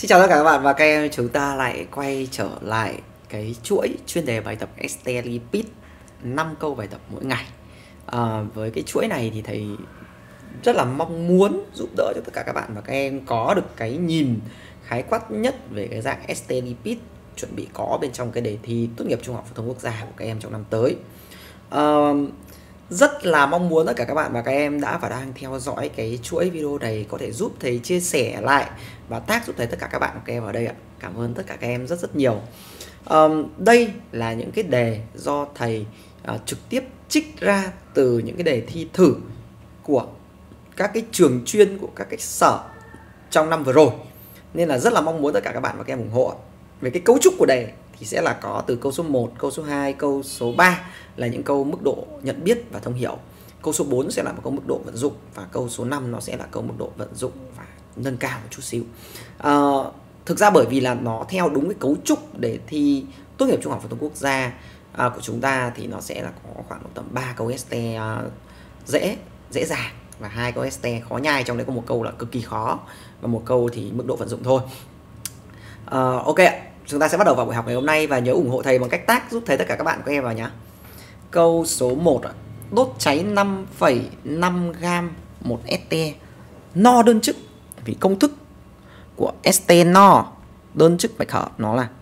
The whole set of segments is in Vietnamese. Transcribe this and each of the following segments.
Xin chào tất cả các bạn và các em, chúng ta lại quay trở lại cái chuỗi chuyên đề bài tập ST Lipid 5 câu bài tập mỗi ngày. Với cái chuỗi này thì thầy rất là mong muốn giúp đỡ cho tất cả các bạn và các em có được cái nhìn khái quát nhất về cái dạng ST Lipid chuẩn bị có bên trong cái đề thi tốt nghiệp trung học phổ thông quốc gia của các em trong năm tới. Rất là mong muốn tất cả các bạn và các em đã và đang theo dõi cái chuỗi video này có thể giúp thầy chia sẻ lại và tag giúp thầy tất cả các bạn và các em ở đây ạ. Cảm ơn tất cả các em rất nhiều. Đây là những cái đề do thầy trực tiếp trích ra từ những cái đề thi thử của các cái trường chuyên, của các cái sở trong năm vừa rồi, nên là rất là mong muốn tất cả các bạn và các em ủng hộ. Về cái cấu trúc của đề thì sẽ là có từ câu số 1, câu số 2, câu số 3 là những câu mức độ nhận biết và thông hiểu. Câu số 4 sẽ là một câu mức độ vận dụng và câu số 5 nó sẽ là câu mức độ vận dụng và nâng cao một chút xíu. Thực ra bởi vì là nó theo đúng cái cấu trúc để thi tốt nghiệp trung học phổ thông quốc gia của chúng ta thì nó sẽ là có khoảng tầm 3 câu ST dễ dàng và 2 câu ST khó nhai, trong đấy có một câu là cực kỳ khó và một câu thì mức độ vận dụng thôi. Ok ạ, chúng ta sẽ bắt đầu vào buổi học ngày hôm nay và nhớ ủng hộ thầy bằng cách tag giúp thầy tất cả các bạn của em vào nhé. Câu số 1, đốt cháy 5,5 gam một ST no đơn chức, vì công thức của ST no đơn chức bạch hở nó là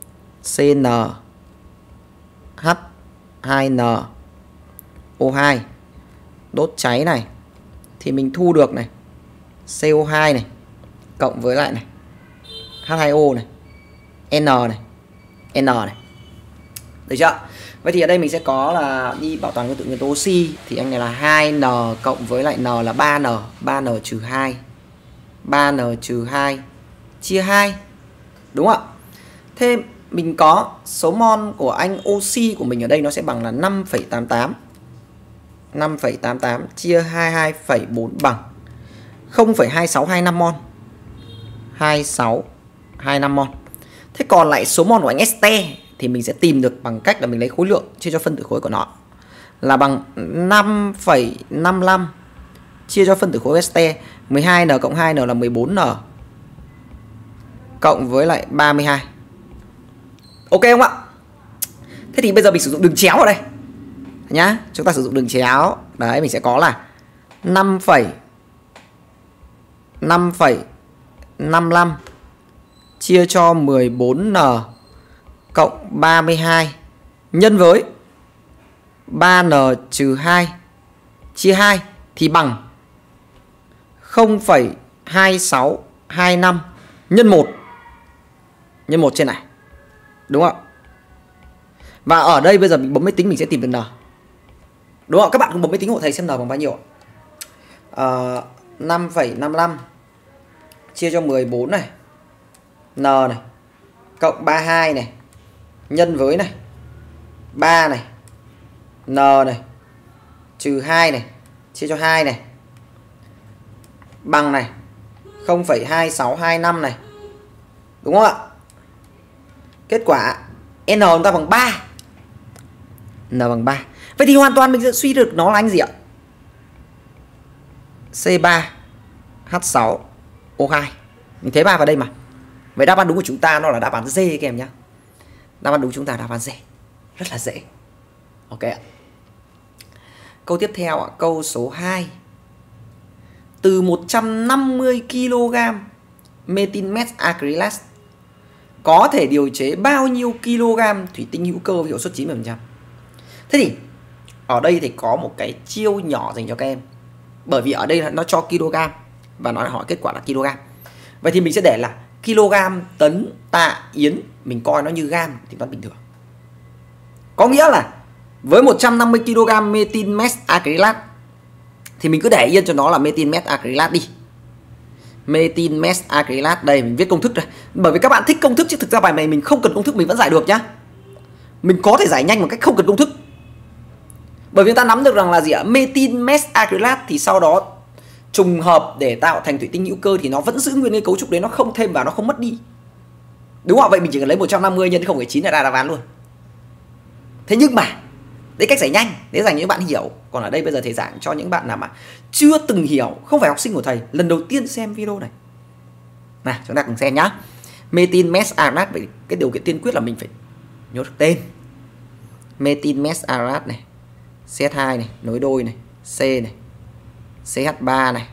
CnH2n O2. Đốt cháy này thì mình thu được này CO2 này cộng với lại này H2O này N này N này, được chưa? Vậy thì ở đây mình sẽ có là đi bảo toàn nguyên tử nguyên tố oxy thì anh này là 2N cộng với lại N là 3N, 3N trừ 2, 3N trừ 2 chia 2, đúng không ạ? Thêm mình có số mol của anh oxy của mình ở đây nó sẽ bằng là 5,88, 5,88 chia 22,4 bằng 0,2625 mol, 2625 mol. Thế còn lại số mol của anh ST thì mình sẽ tìm được bằng cách là mình lấy khối lượng chia cho phân tử khối của nó là bằng 5,55 chia cho phân tử khối ST, 12N cộng 2N là 14N cộng với lại 32. Ok không ạ? Thế thì bây giờ mình sử dụng đường chéo ở đây nhá. Chúng ta sử dụng đường chéo. Đấy, mình sẽ có là 5,55 chia cho 14N cộng 32 nhân với 3N trừ 2 chia 2 thì bằng 0,2625 nhân 1 trên này, đúng không? Và ở đây bây giờ mình bấm máy tính mình sẽ tìm được N, đúng không? Các bạn cùng bấm máy tính hộ thầy xem N bằng bao nhiêu. 5,55 chia cho 14 này, N này cộng 32 này nhân với này 3 này, N này trừ 2 này chia cho 2 này bằng này 0,2625 này, đúng không ạ? Kết quả N chúng ta bằng 3, N bằng 3. Vậy thì hoàn toàn mình sẽ suy được nó là anh gì ạ? C3H6O2. Mình thấy 3 vào đây mà. Vậy đáp án đúng của chúng ta nó là đáp án D các em nhé. Đáp án đúng chúng ta là đáp án D. Rất là dễ. Ok ạ. Câu tiếp theo ạ, câu số 2. Từ 150 kg methyl acrylat có thể điều chế bao nhiêu kg thủy tinh hữu cơ với hiệu suất 90%? Thế thì ở đây thì có một cái chiêu nhỏ dành cho các em. Bởi vì ở đây nó cho kg và nó hỏi kết quả là kg. Vậy thì mình sẽ để là kg, tấn, tạ, yến, mình coi nó như gam tính toán bình thường. Có nghĩa là với 150 kg methyl acrylat thì mình cứ để yên cho nó là methyl acrylat đi. Methyl acrylat đây mình viết công thức đây. Bởi vì các bạn thích công thức chứ thực ra bài này mình không cần công thức mình vẫn giải được nhá. Mình có thể giải nhanh một cách không cần công thức. Bởi vì chúng ta nắm được rằng là gì ạ? Methyl acrylat thì sau đó trùng hợp để tạo thành thủy tinh hữu cơ thì nó vẫn giữ nguyên cái cấu trúc đấy, nó không thêm vào, nó không mất đi. Đúng không? Vậy mình chỉ cần lấy 150 nhân 0,9 là ra đáp án luôn. Thế nhưng mà đấy cách giải nhanh, để dành những bạn hiểu. Còn ở đây bây giờ thầy giảng cho những bạn nào mà chưa từng hiểu, không phải học sinh của thầy, lần đầu tiên xem video này. Nào chúng ta cùng xem nhá. Metin mesh arat, vậy cái điều kiện tiên quyết là mình phải nhớ được tên. Metin mesh arat này, CH2 này, nối đôi này, C này, CH3 này,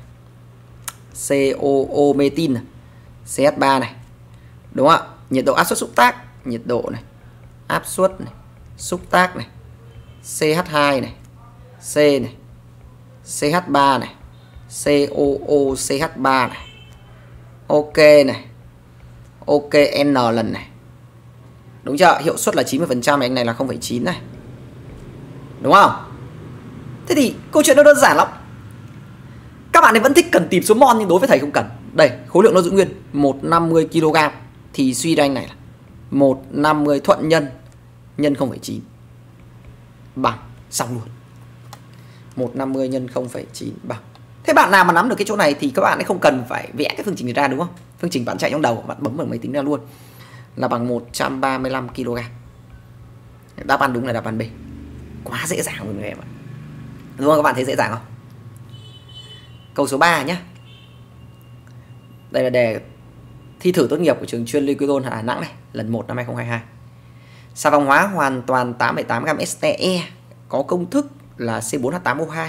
COO metin này, CH3 này. Đúng không ạ? Nhiệt độ áp suất xúc tác, nhiệt độ này, áp suất này, xúc tác này, CH2 này, C này, CH3 này, COO CH3 này. OK này. OK N lần này. Đúng chưa? Hiệu suất là 90%, anh này là 0,9 này. Đúng không? Thế thì câu chuyện nó đơn giản lắm. Các bạn ấy vẫn thích cần tìm số mol nhưng đối với thầy không cần. Đây, khối lượng nó giữ nguyên 150 kg thì suy ra anh này là 150 thuận nhân 0,9 bằng, xong luôn. 150 nhân 0,9 bằng. Thế bạn nào mà nắm được cái chỗ này thì các bạn ấy không cần phải vẽ cái phương trình này ra, đúng không? Phương trình bạn chạy trong đầu, bạn bấm vào máy tính ra luôn. Là bằng 135 kg. Đáp án đúng là đáp án B. Quá dễ dàng rồi người em ạ. Đúng không? Các bạn thấy dễ dàng không? Câu số 3 nhé. Đây là đề thi thử tốt nghiệp của trường chuyên Liquidol Đà Nẵng này, lần 1 năm 2022. Xà phòng hóa hoàn toàn 8,8 gam STE có công thức là C4H8O2.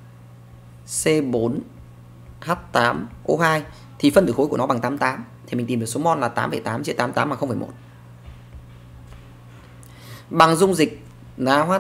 C4H8O2 thì phân tử khối của nó bằng 88, thì mình tìm được số mol là 8,8 chia 88 bằng 0,1. Bằng dung dịch NaOH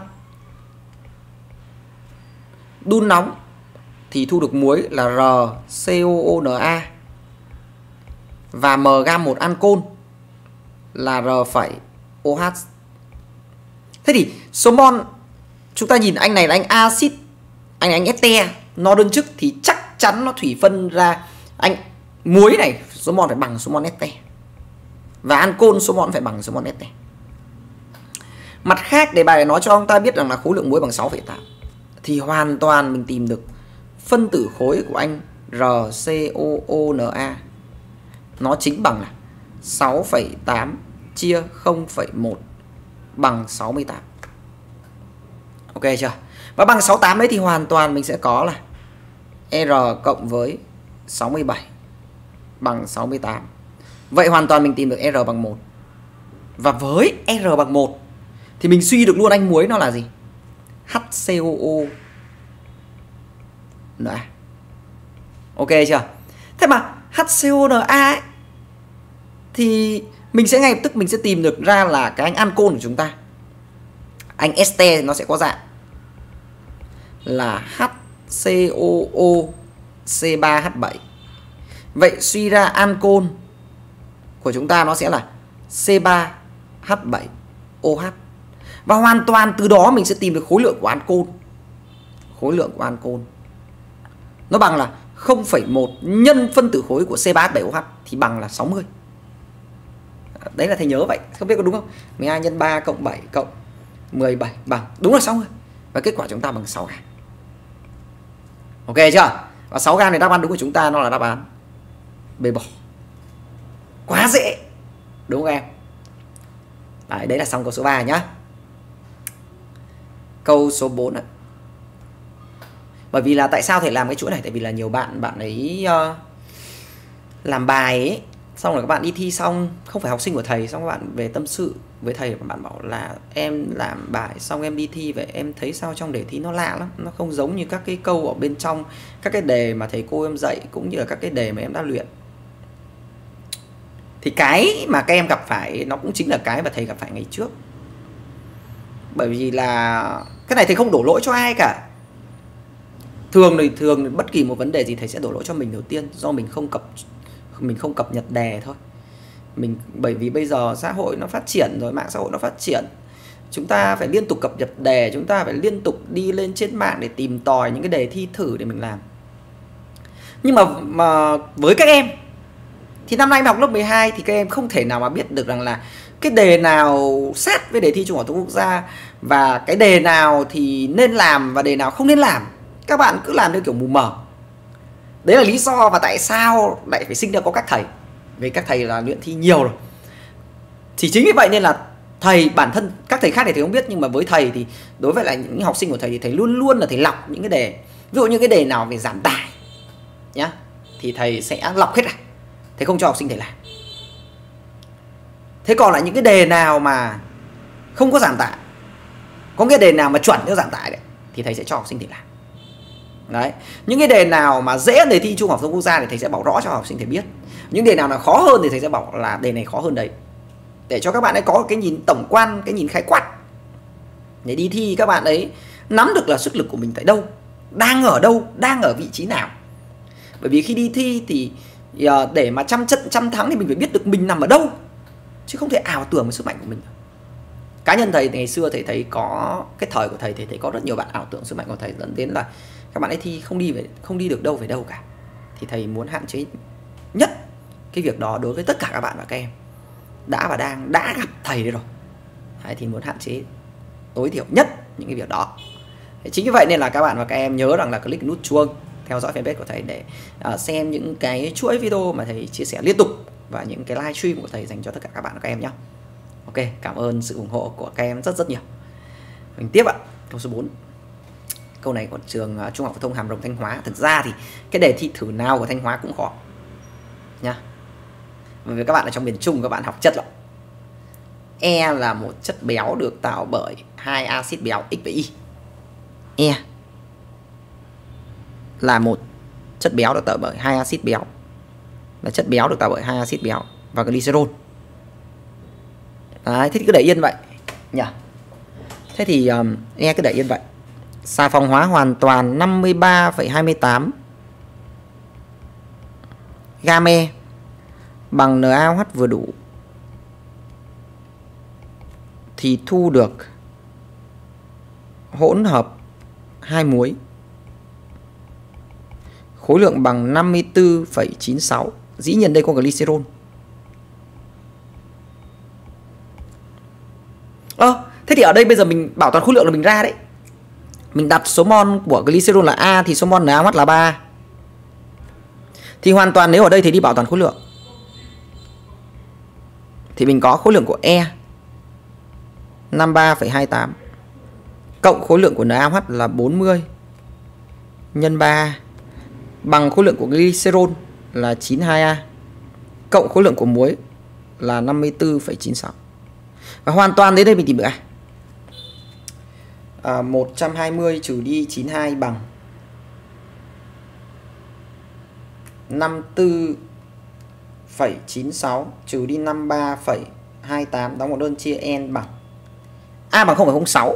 đun nóng thì thu được muối là RCOONa và m gam 1 ancol là R,OH. Thế thì số mol chúng ta nhìn anh này là anh axit, anh este, nó đơn chức thì chắc chắn nó thủy phân ra anh muối này, số mol phải bằng số mol este. Và ancol số mol phải bằng số mol este. Mặt khác để bài nói cho ông ta biết rằng là khối lượng muối bằng 6,8 thì hoàn toàn mình tìm được phân tử khối của anh RCOONa nó chính bằng là 6,8 chia 0,1 bằng 68. Ok chưa? Và bằng 68 đấy thì hoàn toàn mình sẽ có là R cộng với 67 bằng 68. Vậy hoàn toàn mình tìm được R bằng 1. Và với R bằng 1 thì mình suy được luôn anh muối nó là gì? HCOO. Đấy. Ok chưa? Thế mà HCONa ấy, thì mình sẽ ngay lập tức mình sẽ tìm được ra là cái anh ancol của chúng ta. Anh este nó sẽ có dạng là HCOO C3H7. Vậy suy ra ancol của chúng ta nó sẽ là C3H7OH. Và hoàn toàn từ đó mình sẽ tìm được khối lượng của ancol. Khối lượng của ancol nó bằng là 0,1 nhân phân tử khối của C3H7OH thì bằng là 60. Đấy là thầy nhớ vậy, không biết có đúng không? 12 nhân 3 cộng 7 cộng 17 bằng, đúng là 60. Và kết quả chúng ta bằng 6 gam. Ok chưa? Và 6 gam này đáp án đúng của chúng ta nó là đáp án B bỏ. Quá dễ. Đúng không em? Đấy là xong câu số 3 nhá. Câu số 4 ạ. Bởi vì là tại sao thầy làm cái chuỗi này? Tại vì là nhiều bạn ấy làm bài ấy, xong rồi các bạn đi thi xong, không phải học sinh của thầy, xong các bạn về tâm sự với thầy và bạn bảo là em làm bài xong em đi thi vậy em thấy sao trong đề thi nó lạ lắm, nó không giống như các cái câu ở bên trong các cái đề mà thầy cô em dạy cũng như là các cái đề mà em đã luyện. Thì cái mà các em gặp phải nó cũng chính là cái mà thầy gặp phải ngày trước. Bởi vì là cái này thầy không đổ lỗi cho ai cả. Thường bất kỳ một vấn đề gì thầy sẽ đổ lỗi cho mình đầu tiên, do mình không cập nhật đề thôi. Bởi vì bây giờ xã hội nó phát triển rồi, mạng xã hội nó phát triển, chúng ta phải liên tục cập nhật đề, chúng ta phải liên tục đi lên trên mạng để tìm tòi những cái đề thi thử để mình làm. Nhưng mà với các em thì năm nay em học lớp 12 thì các em không thể nào mà biết được rằng là cái đề nào sát với đề thi Trung học phổ thông quốc gia và cái đề nào thì nên làm và đề nào không nên làm. Các bạn cứ làm theo kiểu mù mờ. Đấy là lý do và tại sao lại phải sinh ra có các thầy. Vì các thầy là luyện thi nhiều rồi. Thì chính vì vậy nên là thầy, bản thân các thầy khác thì thầy không biết, nhưng mà với thầy thì đối với lại những học sinh của thầy thì thầy luôn luôn là thầy lọc những cái đề. Ví dụ như cái đề nào về giảm tải nhá, thì thầy sẽ lọc hết ra. thầy không cho học sinh thầy làm. Thế còn lại những cái đề nào mà không có giảm tải, có cái đề nào mà chuẩn theo giảm tải đấy, thì thầy sẽ cho học sinh thầy làm. Đấy, những cái đề nào mà dễ đề thi Trung học phổ thông quốc gia thì thầy sẽ bảo rõ cho học sinh thầy biết. Những đề nào là khó hơn thì thầy sẽ bảo là đề này khó hơn đấy, để cho các bạn ấy có cái nhìn tổng quan, cái nhìn khái quát, để đi thi các bạn ấy nắm được là sức lực của mình tại đâu, đang ở vị trí nào. Bởi vì khi đi thi thì để mà trăm trận trăm thắng thì mình phải biết được mình nằm ở đâu, chứ không thể ảo tưởng về sức mạnh của mình. Cá nhân thầy ngày xưa thầy thấy có cái thời của thầy thì thấy có rất nhiều bạn ảo tưởng sức mạnh của thầy, dẫn đến là các bạn ấy thi không đi được đâu về đâu cả. Thì thầy muốn hạn chế nhất cái việc đó đối với tất cả các bạn và các em đã gặp thầy rồi. Đấy, thì muốn hạn chế tối thiểu nhất những cái việc đó. Chính vì vậy nên là các bạn và các em nhớ rằng là click nút chuông theo dõi fanpage của thầy để xem những cái chuỗi video mà thầy chia sẻ liên tục và những cái live stream của thầy dành cho tất cả các bạn và các em nhé. Ok, cảm ơn sự ủng hộ của các em rất nhiều. Mình tiếp ạ, câu số 4. Câu này của trường Trung học phổ thông Hàm Rồng Thanh Hóa. Thực ra thì cái đề thi thử nào của Thanh Hóa cũng khó nha. Bởi vì các bạn ở trong miền Trung các bạn học chất lắm. E là một chất béo được tạo bởi hai axit béo X và Y. E là một chất béo được tạo bởi hai axit béo, là chất béo được tạo bởi hai axit béo và glycerol. Đấy, thế thì cứ để yên vậy nhỉ. Thế thì E cứ để yên vậy. Xà phòng hóa hoàn toàn 53,28 gam E bằng NaOH vừa đủ thì thu được hỗn hợp hai muối khối lượng bằng 54,96. Dĩ nhiên đây có glycerol. Thế thì ở đây bây giờ mình bảo toàn khối lượng là mình ra đấy. Mình đặt số mol của glycerol là A thì số mol NaOH là 3. Thì hoàn toàn nếu ở đây thì đi bảo toàn khối lượng thì mình có khối lượng của E 53,28 cộng khối lượng của NaOH là 40 nhân 3 bằng khối lượng của glycerol là 92A cộng khối lượng của muối là 54,96. Và hoàn toàn đến đây mình tìm được 120 trừ đi 92 bằng 54,96 trừ đi 53,28, đóng một đơn chia N bằng A bằng 0,06.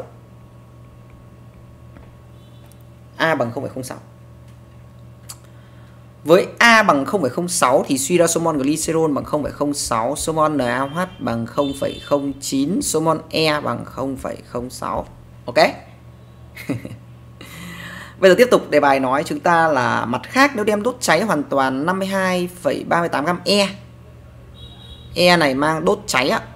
A bằng 0,06. Với A bằng 0,06 thì suy ra số mol glycerol bằng 0,06, số mol NaOH bằng 0,09, số mol E bằng 0,06. Ok. Bây giờ tiếp tục đề bài nói chúng ta là mặt khác nếu đem đốt cháy hoàn toàn 52,38 gam E. E này mang đốt cháy ạ.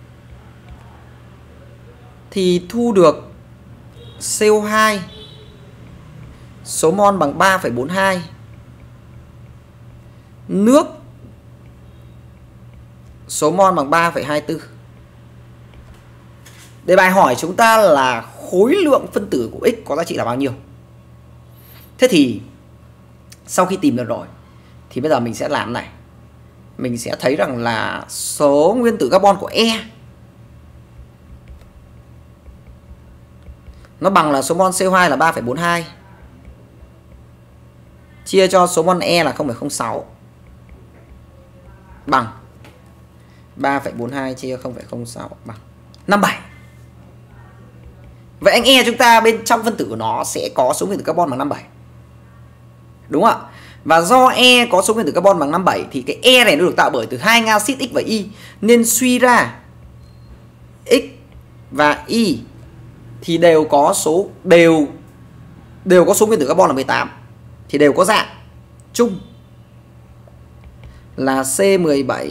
Thì thu được CO2 số mol bằng 3,42. Nước số mol bằng 3,24. Đề bài hỏi chúng ta là khối lượng phân tử của X có giá trị là bao nhiêu. Thế thì sau khi tìm được rồi thì bây giờ mình sẽ làm này. Mình sẽ thấy rằng là số nguyên tử carbon của E nó bằng là số mol CO2 là 3,42 chia cho số mol E là 0,06 bằng 3,42 chia 0,06 bằng 57. Vậy anh E chúng ta bên trong phân tử của nó sẽ có số nguyên tử carbon bằng 57. Đúng không ạ? Và do E có số nguyên tử carbon bằng 57 thì cái E này nó được tạo bởi từ hai axit X và Y, nên suy ra X và Y thì đều có số nguyên tử carbon là 18, thì đều có dạng chung là C17H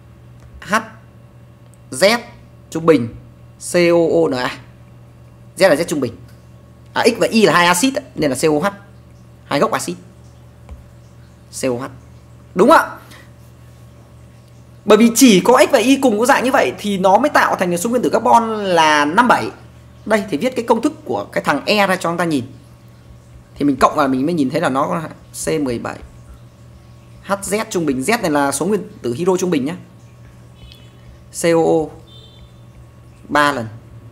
Z trung bình COONa. Z là Z trung bình. X và Y là hai axit nên là COH, hai gốc axit COH. Đúng ạ. Bởi vì chỉ có X và Y cùng có dạng như vậy thì nó mới tạo thành số nguyên tử carbon là 57. Đây thì viết cái công thức của cái thằng E ra cho chúng ta nhìn. Thì mình cộng vào mình mới nhìn thấy là nó có C17H HZ trung bình, Z này là số nguyên tử hydro trung bình nhé. COO 3 lần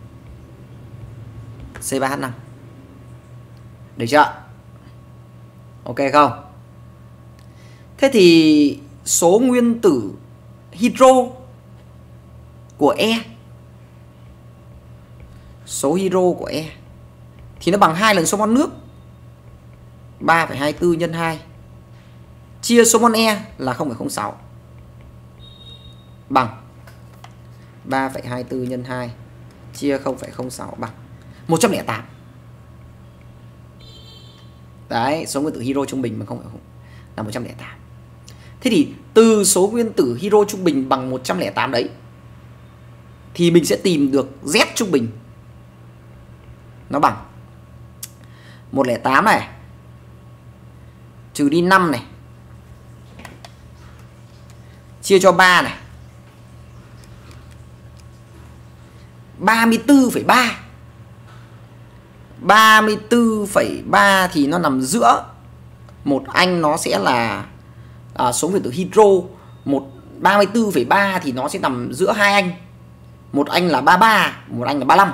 C3H5. Được chưa? Ok không? Thế thì số nguyên tử hydro của E, số hydro của E thì nó bằng 2 lần số mol nước, 3,24 nhân 2 chia số mol E là 0,06 bằng 3,24 nhân 2 chia 0,06 bằng 108. Đấy, số nguyên tử hydro trung bình bằng 0,0 là 108. Thế thì từ số nguyên tử hydro trung bình bằng 108 đấy thì mình sẽ tìm được Z trung bình nó bằng 108 này trừ đi 5 này chia cho 3 này 34,3. 34,3 thì nó nằm giữa một anh nó sẽ là số nguyên tử hydro, 34,3 thì nó sẽ nằm giữa hai anh. Một anh là 33, một anh là 35.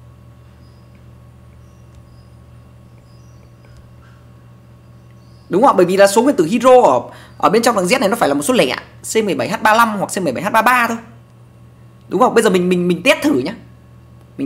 Đúng không? Bởi vì là số nguyên tử hydro ở bên trong thằng Z này nó phải là một số lẻ, C17H35 hoặc C17H33 thôi. Đúng không? Bây giờ mình test thử nhé. Mình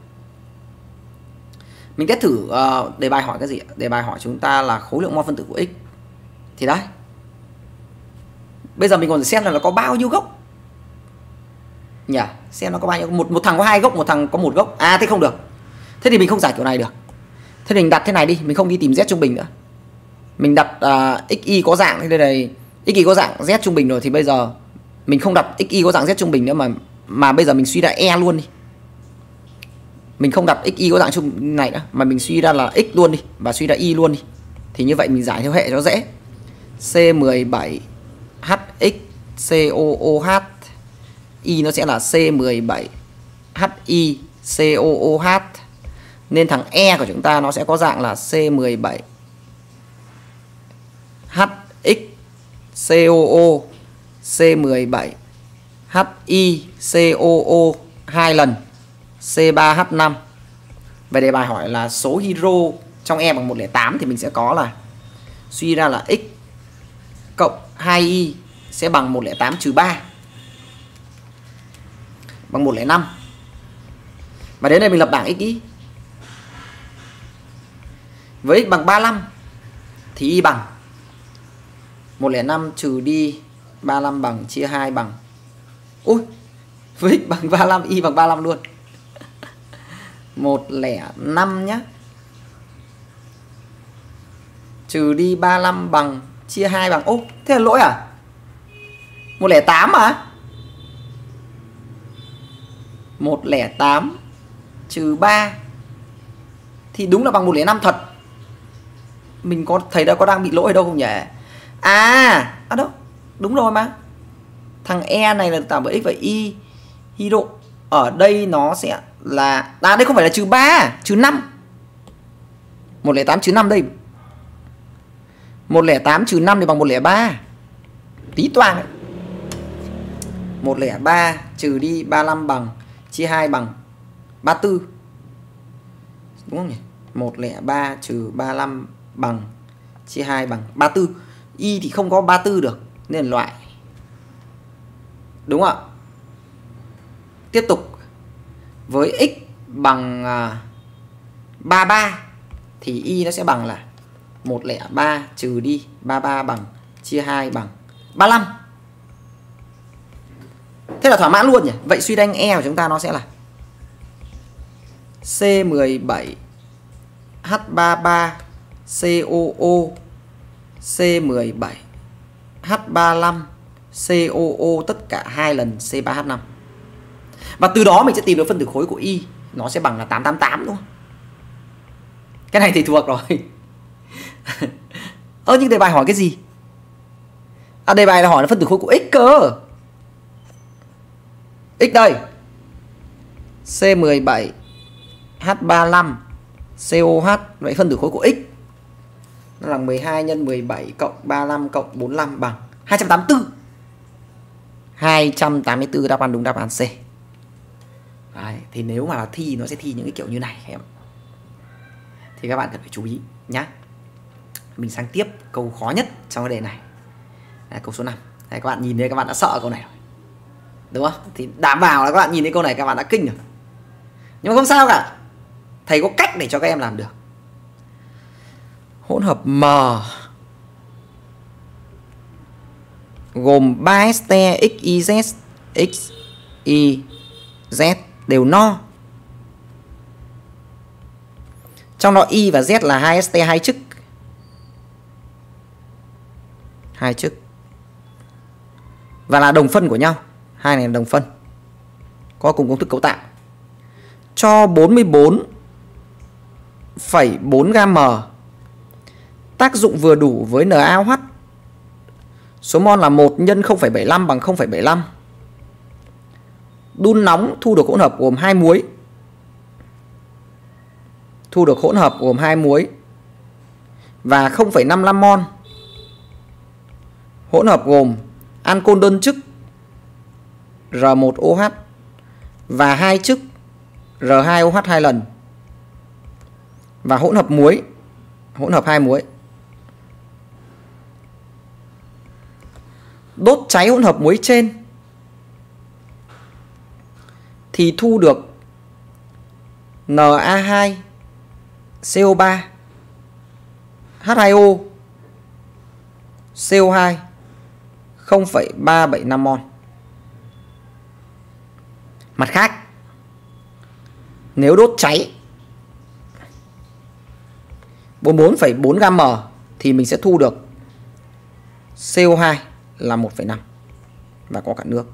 test thử đề bài hỏi cái gì? Đề bài hỏi chúng ta là khối lượng mol phân tử của X. Thì đấy. Bây giờ mình còn xem là nó có bao nhiêu gốc. Nhỉ? Xem nó có bao nhiêu, một thằng có 2 gốc, một thằng có 1 gốc. À thế không được. Thế thì mình không giải kiểu này được. Thế thì mình đặt thế này đi, mình không đi tìm Z trung bình nữa. Mình đặt XY có dạng thế đây này, XY có dạng Z trung bình rồi thì bây giờ mình không đặt XY có dạng Z trung bình nữa mà bây giờ mình suy ra E luôn đi. Mình không đặt XY có dạng trung này nữa mà mình suy ra là X luôn đi và suy ra Y luôn đi. Thì như vậy mình giải theo hệ cho dễ. C17HX COOH, Y nó sẽ là C17HI COOH. Nên thằng E của chúng ta nó sẽ có dạng là C17HX COO C17HI COO 2 lần C3H5. Về đề bài hỏi là số hydro trong E bằng 108 thì mình sẽ có là suy ra là X cộng 2Y sẽ bằng 108 trừ 3 bằng 105. Và đến đây mình lập bảng XY. Với x bằng 35 thì Y bằng 105 trừ đi 35 bằng chia 2 bằng. Ui, với x bằng 35, Y bằng 35 luôn. 105 nhá. Trừ đi 35 bằng chia 2 bằng. Ô, thế là lỗi à? 108 mà. 108 trừ 3 thì đúng là bằng 105 thật. Mình có thấy đã có đang bị lỗi ở đâu không nhỉ? À đâu, đúng rồi mà. Thằng E này là tạo bởi x và y. Hydro ở đây nó sẽ là đây không phải là trừ 3, trừ 5. 108 trừ 5 đây. 108 trừ 5 thì bằng 103. Tí toang đấy. 103 trừ đi 35 bằng chia 2 bằng 34. Đúng không nhỉ? 103 trừ 35 bằng chia 2 bằng 34. Y thì không có 34 được nên là loại. Đúng không ạ? Tiếp tục với x bằng 33 thì y nó sẽ bằng là 103 trừ đi 33 bằng chia 2 bằng 35. Thế là thỏa mãn luôn nhỉ? Vậy suy đanh E của chúng ta nó sẽ là C17H33 COO C17H35 COO tất cả 2 lần C3H5. Và từ đó mình sẽ tìm được phân tử khối của Y. Nó sẽ bằng là 888 đúng không? Cái này thì thuộc rồi. Nhưng đề bài hỏi cái gì? Đề bài là hỏi là phân tử khối của X cơ. X đây C17H35 COH. Vậy phân tử khối của X Nó là 12 nhân 17 cộng 35 cộng 45 bằng 284. 284 đáp án đúng, đáp án C. Đấy, thì nếu mà là thi nó sẽ thi những cái kiểu như này em. Thì các bạn cần phải chú ý nhá. Mình sang tiếp câu khó nhất trong cái đề này. Đấy, câu số 5. Đấy, các bạn nhìn thấy các bạn đã sợ câu này rồi. Đúng không? Thì đảm bảo là các bạn nhìn thấy câu này các bạn đã kinh rồi. Nhưng mà không sao cả. Thầy có cách để cho các em làm được. Hỗn hợp M gồm 3 este XYZ XYZ đều no. Trong đó Y và Z là 2 este 2 chức. 2 chức. Và là đồng phân của nhau. Hai này là đồng phân. Có cùng công thức cấu tạo. Cho 44,4 gam M. Tác dụng vừa đủ với NaOH. Số mol là 1 nhân 0,75 bằng 0,75. Đun nóng thu được hỗn hợp gồm 2 muối. Thu được hỗn hợp gồm 2 muối và 0,55 mol. Hỗn hợp gồm ancol đơn chức R1OH và 2 chức R2OH 2 lần. Và hỗn hợp muối, hỗn hợp 2 muối. Đốt cháy hỗn hợp muối trên thì thu được Na2 CO3 H2O CO2 0,375 mol. Mặt khác, nếu đốt cháy 44,4 gam M thì mình sẽ thu được CO2 là 1,5 và có cả nước.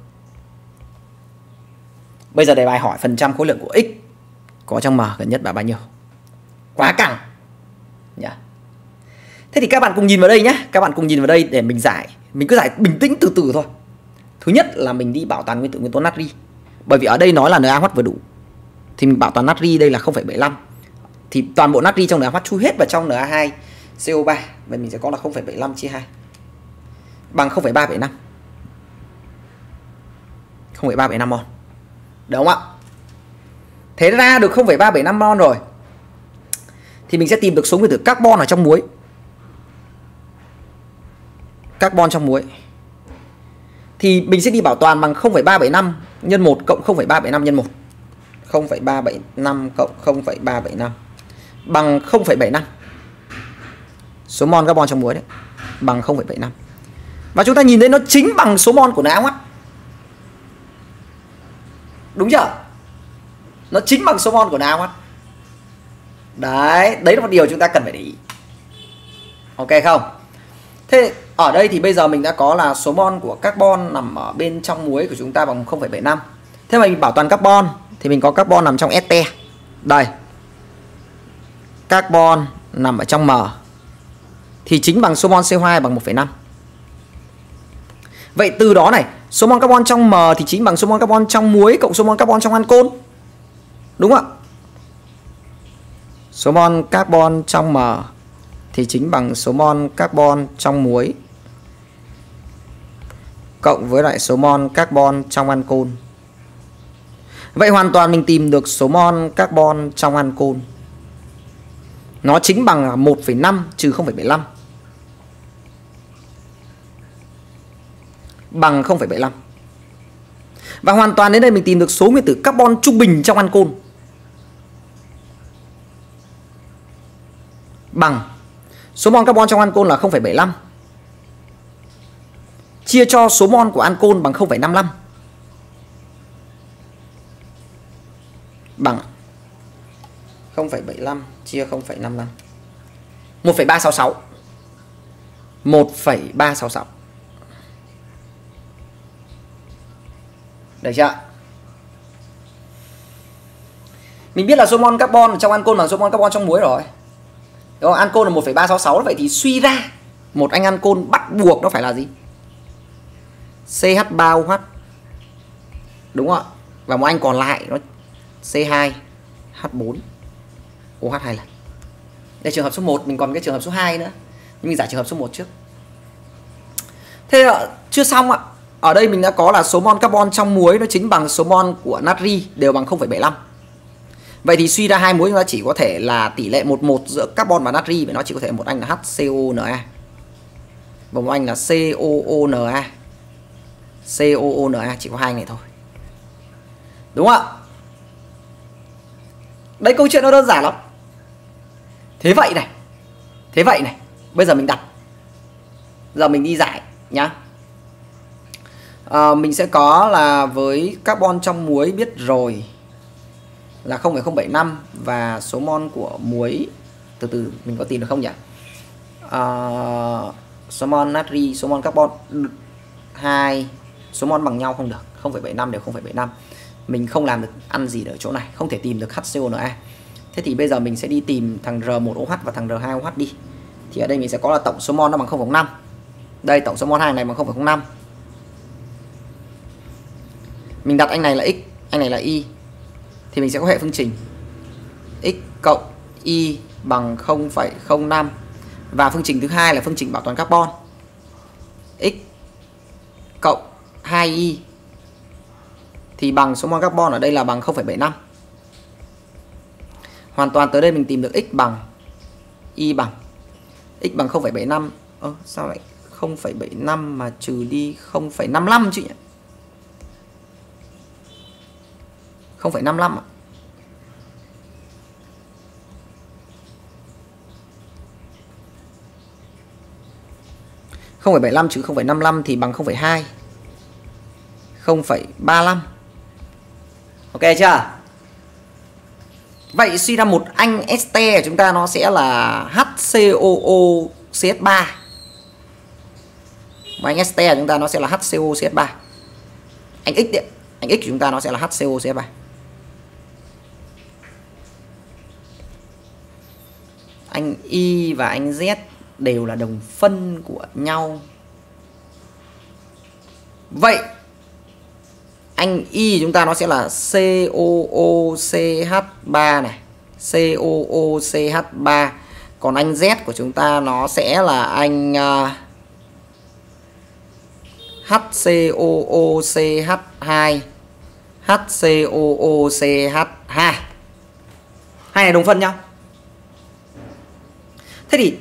Bây giờ đề bài hỏi phần trăm khối lượng của X có trong M gần nhất là bao nhiêu? Quá căng nhỉ. Thế thì các bạn cùng nhìn vào đây nhé. Các bạn cùng nhìn vào đây để mình giải. Mình cứ giải bình tĩnh từ từ thôi. Thứ nhất là mình đi bảo toàn nguyên tử nguyên tố natri. Bởi vì ở đây nói là NaOH vừa đủ. Thì mình bảo toàn natri đây là 0,75. Thì toàn bộ natri trong NaOH chui hết vào trong Na2CO3. Vậy mình sẽ có là 0,75 chia 2 bằng 0,375. 0,375 mol. Được không ạ? Thế ra được 0,375 mol rồi. Thì mình sẽ tìm được số nguyên tử carbon ở trong muối. Carbon trong muối. Thì mình sẽ đi bảo toàn bằng 0,375 nhân 1 cộng 0,375 nhân 1. 0,375 cộng 0,375 bằng 0,75. Số mol carbon trong muối đấy bằng 0,75. Và chúng ta nhìn thấy nó chính bằng số mol của NaOH. Đúng chưa? Nó chính bằng số mol của NaOH. Đấy, đấy là một điều chúng ta cần phải để ý. Ok không? Thế ở đây thì bây giờ mình đã có là số mol của carbon nằm ở bên trong muối của chúng ta bằng 0,75. Thế mà mình bảo toàn carbon thì mình có carbon nằm trong este. Đây. Carbon nằm ở trong M thì chính bằng số mol CO2 bằng 1,5. Vậy từ đó này, số mol carbon trong M thì chính bằng số mol carbon trong muối cộng số mol carbon trong ancol. Đúng không ạ? Số mol carbon trong M thì chính bằng số mol carbon trong muối cộng với lại số mol carbon trong ancol. Vậy hoàn toàn mình tìm được số mol carbon trong ancol. Nó chính bằng 1,5 trừ 0,75 bằng 0,75. Và hoàn toàn đến đây mình tìm được số nguyên tử carbon trung bình trong ancol bằng số mol carbon trong ancol là 0,75 chia cho số mol của ancol bằng 0,55 bằng 0,75 chia 0,55 1,366. 1,366. Được chưa? Mình biết là số mol carbon trong ancol bằng số mol carbon trong muối rồi. Đúng không? Ancol là 1,366. Vậy thì suy ra một anh ancol bắt buộc nó phải là gì? CH3OH. Đúng không ạ? Và một anh còn lại nó C2H4OH 2 lần. Đây trường hợp số 1, mình còn cái trường hợp số 2 nữa. Nhưng mình giải trường hợp số 1 trước. Thế chưa xong ạ. Ở đây mình đã có là số mol carbon trong muối nó chính bằng số mol của natri đều bằng 0,75. Vậy thì suy ra hai muối chúng ta chỉ có thể là tỷ lệ 1:1 giữa carbon và natri, và nó chỉ có thể một anh là HCONa và một anh là COONa. COONa chỉ có hai anh này thôi. Đúng không ạ? Đấy, câu chuyện nó đơn giản lắm. Thế vậy này, bây giờ mình đặt. Giờ mình đi giải nhá. Mình sẽ có là với carbon trong muối biết rồi là 0,075 và số mol của muối, từ từ mình có tìm được không nhỉ? Số mol natri, số mol carbon 2, số mol bằng nhau không được, 0,75 đều 0,75. Mình không làm được ăn gì ở chỗ này, không thể tìm được HCONa. Thế thì bây giờ mình sẽ đi tìm thằng R1OH và thằng R2OH đi. Thì ở đây mình sẽ có là tổng số mol nó bằng 0,05. Đây, tổng số mol hai này bằng 0,05. Mình đặt anh này là x, anh này là y. Thì mình sẽ có hệ phương trình x cộng y bằng 0,05. Và phương trình thứ hai là phương trình bảo toàn carbon. X cộng 2y thì bằng số mol carbon ở đây là bằng 0,75. Hoàn toàn tới đây mình tìm được x bằng y bằng 0,75. Sao lại 0,75 mà trừ đi 0,55 chứ nhỉ? 0,55 ạ. (0,75 trừ 0,55 thì bằng 0,2. 0,35. Ok chưa? Vậy suy ra một anh este của chúng ta nó sẽ là HCOOCH3. Và anh este của chúng ta nó sẽ là HCOCH3. Anh X đấy, anh X của chúng ta nó sẽ là HCOCH3. Anh Y và anh Z đều là đồng phân của nhau. Vậy anh Y chúng ta nó sẽ là COOCH3 này, COOCH3. Còn anh Z của chúng ta nó sẽ là anh HCOOCH2, HCOOCH2. Hai này đồng phân nhau. Thế thì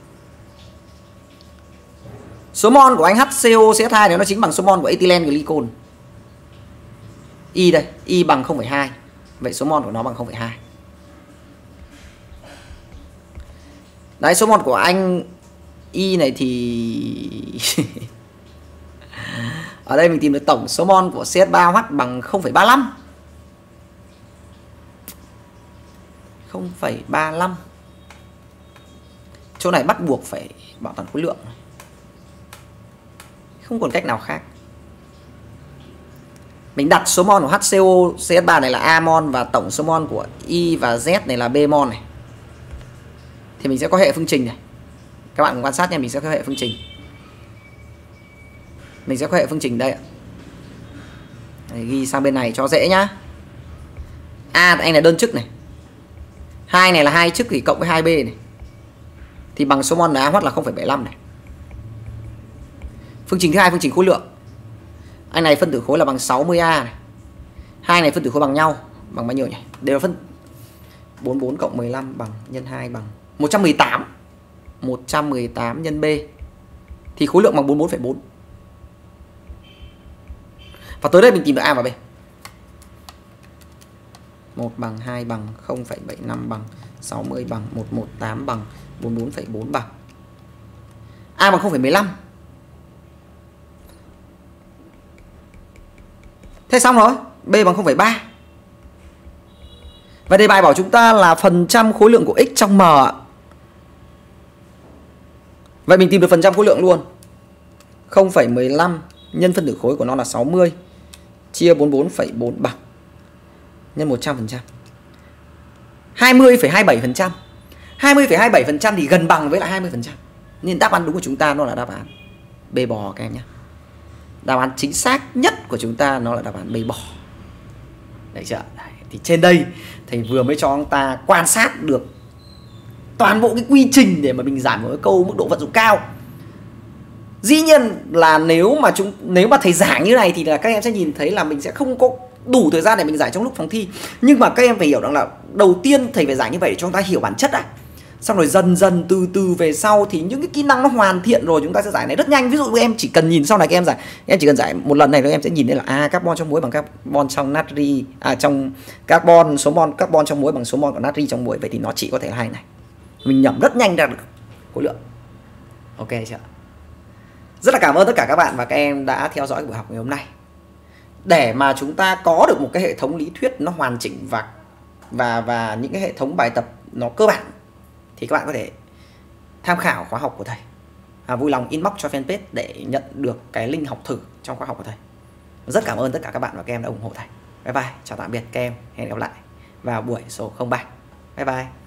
số mol của anh HCOCH2 này nó chính bằng số mol của ethylene glycol. Y đây, Y bằng 0,2. Vậy số mol của nó bằng 0,2. Đấy, số mol của anh Y này thì ở đây mình tìm được tổng số mol của CH3OH bằng 0,35. 0,35. Chỗ này bắt buộc phải bảo toàn khối lượng, không còn cách nào khác. Mình đặt số mol của HCOCH3 này là A mol và tổng số mol của Y và Z này là B mol này. Thì mình sẽ có hệ phương trình này. Các bạn quan sát nha, mình sẽ có hệ phương trình. Mình sẽ có hệ phương trình đây ạ. Đấy, ghi sang bên này cho dễ nhá. A anh là đơn chức này. 2 này là hai chức thì cộng với 2B này. Thì bằng số mol NaOH là 0,75 này. Phương trình thứ hai, phương trình khối lượng. Anh này phân tử khối là bằng 60A này. Hai này phân tử khối bằng nhau, bằng bao nhiêu nhỉ? Đều là phân 44 cộng 15 bằng nhân 2 bằng 118. 118 nhân B thì khối lượng bằng 44,4. Và tới đây mình tìm được A và B. 1 bằng 2 bằng 0,75 bằng 60 bằng 118 bằng 44,4 bằng A bằng 0,15. Thế xong rồi, B bằng 0,3. Và đề bài bảo chúng ta là phần trăm khối lượng của X trong M. Vậy mình tìm được phần trăm khối lượng luôn. 0,15 nhân phân tử khối của nó là 60 chia 44,4 bằng nhân 100%. 20,27%. 20,27% thì gần bằng với lại 20%. Nên đáp án đúng của chúng ta nó là đáp án B bò các em nhé. Đáp án chính xác nhất của chúng ta nó là đáp án B bò. Đấy chưa? Đấy. Thì trên đây thầy vừa mới cho chúng ta quan sát được toàn bộ cái quy trình để mà mình giải một cái câu mức độ vận dụng cao. Dĩ nhiên là nếu mà thầy giảng như này thì là các em sẽ nhìn thấy là mình sẽ không có đủ thời gian để mình giải trong lúc phòng thi. Nhưng mà các em phải hiểu rằng là đầu tiên thầy phải giải như vậy để cho chúng ta hiểu bản chất đã. Xong rồi dần dần từ từ về sau thì những cái kỹ năng nó hoàn thiện rồi chúng ta sẽ giải này rất nhanh. Ví dụ em chỉ cần nhìn sau này các em giải, em chỉ cần giải một lần này thôi em sẽ nhìn thấy là carbon trong muối bằng carbon trong natri, trong carbon, số mol carbon trong muối bằng số mol của natri trong muối. Vậy thì nó chỉ có thể là 2 này. Mình nhẩm rất nhanh ra được khối lượng. Ok chưa? Rất là cảm ơn tất cả các bạn và các em đã theo dõi buổi học ngày hôm nay. Để mà chúng ta có được một cái hệ thống lý thuyết nó hoàn chỉnh và những cái hệ thống bài tập nó cơ bản thì các bạn có thể tham khảo khóa học của thầy. Vui lòng inbox cho fanpage để nhận được cái link học thử trong khóa học của thầy. Rất cảm ơn tất cả các bạn và các em đã ủng hộ thầy. Bye bye, chào tạm biệt các em, hẹn gặp lại vào buổi số 03. Bye bye.